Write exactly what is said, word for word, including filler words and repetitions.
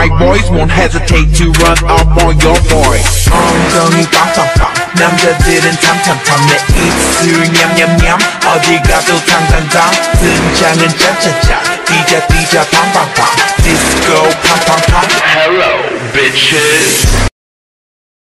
my boys won't hesitate to run up on your boy. 엉덩이 빵빵빵 남자들은 탐탐탐 내 입술 냠냠냠 어디 가도 당당당 등장은 짜짜짜 뛰자 뛰자 팡팡팡 디스코 팡팡팡 Hello bitches